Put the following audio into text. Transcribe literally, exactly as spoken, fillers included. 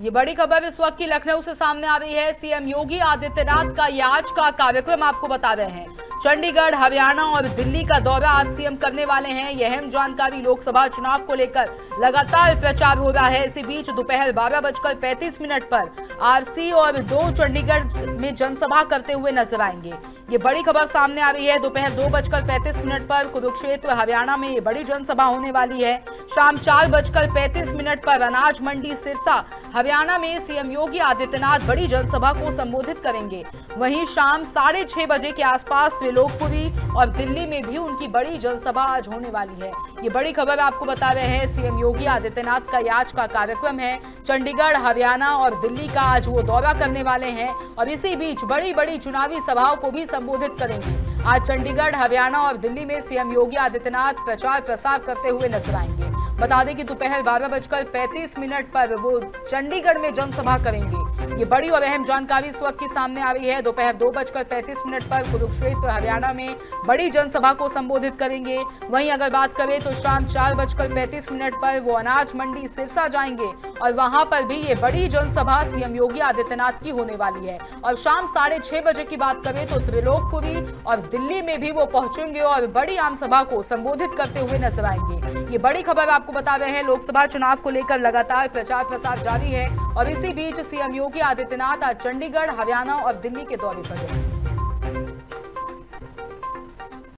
ये बड़ी खबर इस वक्त की लखनऊ से सामने आ रही है। सीएम योगी आदित्यनाथ का ये आज का कार्यक्रम आपको बता रहे हैं। चंडीगढ़, हरियाणा और दिल्ली का दौरा आज सीएम करने वाले हैं। यह अहम जानकारी लोकसभा चुनाव को लेकर लगातार प्रचार हो रहा है। इसी बीच दोपहर बारह बजकर पैंतीस मिनट पर आरसी और दो चंडीगढ़ में जनसभा करते हुए नजर आएंगे। ये बड़ी खबर सामने आ रही है। दोपहर दो बजकर पैंतीस मिनट पर कुरुक्षेत्र, हरियाणा में ये बड़ी जनसभा होने वाली है। शाम चार बजकर पैंतीस मिनट पर अनाज मंडी सिरसा, हरियाणा में सीएम योगी आदित्यनाथ बड़ी जनसभा को संबोधित करेंगे। वहीं शाम साढ़े छह बजे के आसपास त्रिलोकपुरी और दिल्ली में भी उनकी बड़ी जनसभा आज होने वाली है। ये बड़ी खबर आपको बता रहे हैं। सीएम योगी आदित्यनाथ का आज का कार्यक्रम है। चंडीगढ़, हरियाणा और दिल्ली का आज वो दौरा करने वाले हैं और इसी बीच बड़ी बड़ी चुनावी सभाओं को भी संबोधित करेंगे। आज चंडीगढ़, हरियाणा और दिल्ली में सीएम योगी आदित्यनाथ प्रचार प्रसार करते हुए नजर आएंगे। बता दें कि दोपहर बारह बजकर पैंतीस मिनट पर वो चंडीगढ़ में जनसभा करेंगे। ये बड़ी और अहम जानकारी इस वक्त की सामने आ रही है। दोपहर दो बजकर पैंतीस मिनट पर कुरुक्षेत्र, हरियाणा में बड़ी जनसभा को संबोधित करेंगे। वहीं अगर बात करें तो शाम चार बजकर पैंतीस मिनट पर वो अनाज मंडी सिरसा जाएंगे और वहां पर भी ये बड़ी जनसभा सीएम योगी आदित्यनाथ की होने वाली है। और शाम साढ़े छह बजे की बात करें तो त्रिलोकपुरी और दिल्ली में भी वो पहुंचेंगे और बड़ी आम सभा को संबोधित करते हुए नजर आएंगे। ये बड़ी खबर आपको बता रहे हैं। लोकसभा चुनाव को लेकर लगातार प्रचार प्रसार जारी है और इसी बीच सीएम योगी आदित्यनाथ आज चंडीगढ़, हरियाणा और दिल्ली के दौरे पर हैं।